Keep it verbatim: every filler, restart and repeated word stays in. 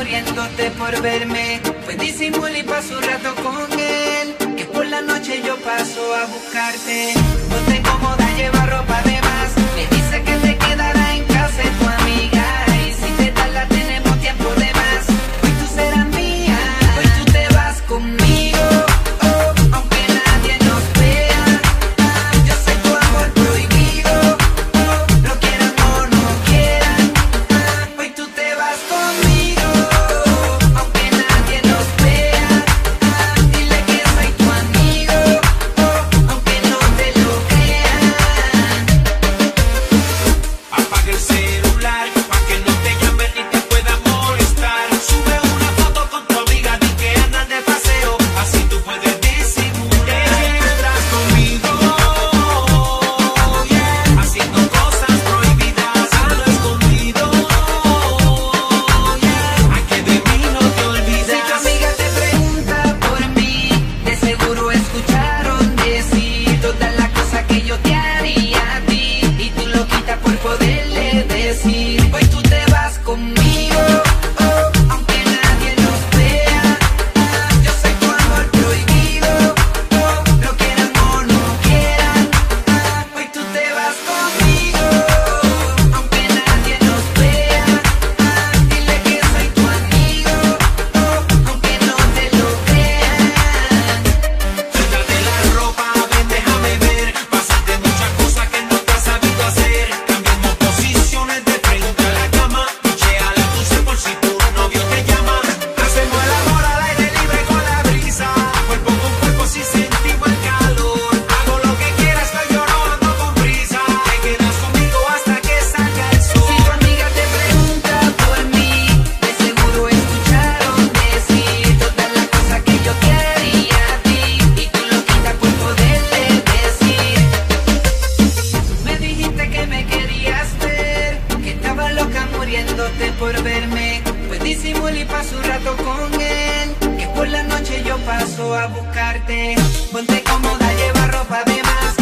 muriéndote por verme. Pues disimulé y paso un rato con él, que por la noche yo paso a buscarte. Ponte cómoda, lleva ropa de más. Me dice que te quedará en casa de tu amiga, y si te tarda tenemos tiempo de más. Hoy tú serás mía, hoy tú te vas conmigo, oh, aunque nadie nos vea. Ah, yo soy tu amor prohibido, oh, lo quieran o no quieran. Ah, hoy tú te vas conmigo, aunque nadie nos vea. Ah, dile que soy tu amigo, oh, aunque no te lo crean. Apaga el celular pa' que no te llamen ni te puedan molestar. Sube una foto con tu amiga, di que andan de paseo, así tú puedes disimular. Estás conmigo, yeah, haciendo cosas prohibidas a lo escondido, yeah, ay que de mí no te olvides. Si tu amiga te pregunta por mí, de seguro escucharon decir todas las cosas que yo te haría a ti, y tú lo quitas por poderle decir. Hoy tú te vas conmigo, oh, aunque nadie nos vea. Ah, yo soy tu amor prohibido, oh, lo quieran o no quieran. Ah, hoy tú te vas conmigo, aunque nadie nos vea. Ah, dile que soy tu amigo, oh, aunque no te lo crean. Quítate la ropa, ven, déjame ver. Pasaste muchas cosas que no te has sabido hacer. Cambiemos posiciones de frente a la cama. Pichea la dulce por si tu novio te llama. Hacemos el amor al aire libre con la brisa, cuerpo con cuerpo si sentimos el calor. Hago lo que quieras, pero yo no ando con prisa. Te quedas conmigo hasta que salga el sol. Si tu amiga te pregunta por mí, de seguro escucharon decir todas las cosas que yo te haría a ti, y tú lo quitas por poderle decir. Me dijiste que me querías ver, que estaba loca muriéndote por verme. Pues disimulé y paso un rato con él, que por la noche yo paso a buscarte. Ponte cómoda, lleva ropa de más.